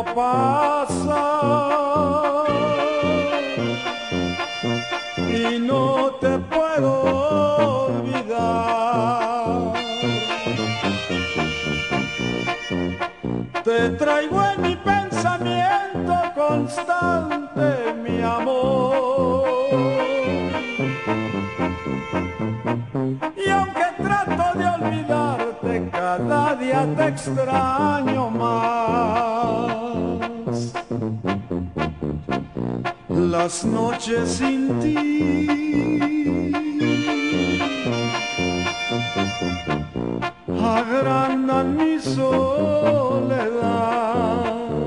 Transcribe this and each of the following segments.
tiempo pasa y no te puedo olvidar. Te traigo en mi pensamiento constante, mi amor. Y aunque trato de olvidarte, cada día te extraño más. Las noches sin ti agrandan mi soledad.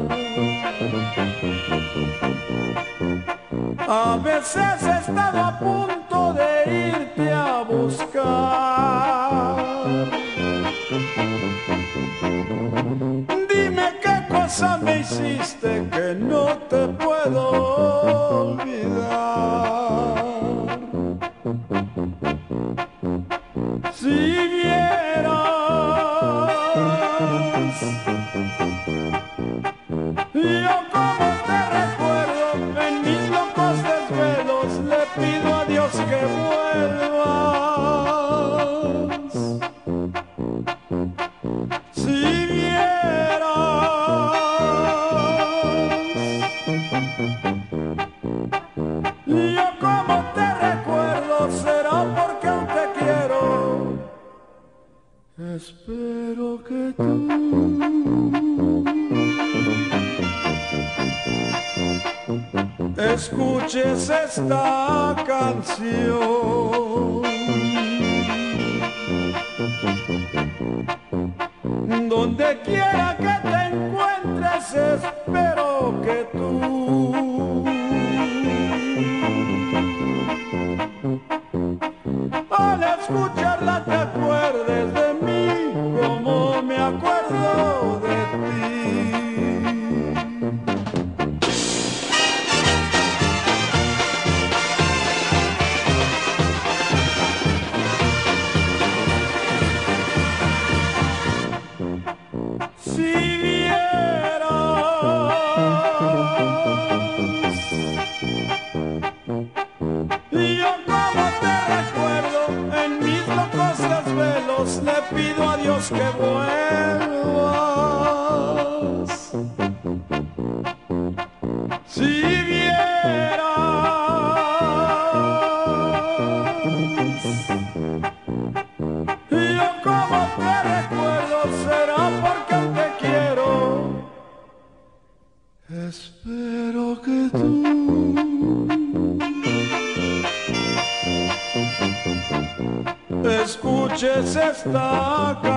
A veces he estado a punto de irte a buscar. Dime qué cosa me hiciste que no te puedo olvidar. Si vieras yo como te recuerdo, en mis locos desvelos le pido a Dios que vuelvas. Si vieras yo como te recuerdo, será porque aún te quiero. Espero que tú escuches esta canción, donde quiera que te encuentres, espero que tú al escucharla te acuerdes de mí como me acuerdo de ti. Si vieras yo como te recuerdo, en mis locos desvelos le pido a Dios que vuelvas. Si vieras yo como te recuerdo, será porque aún te quiero. Espero que tú escuches esta canción.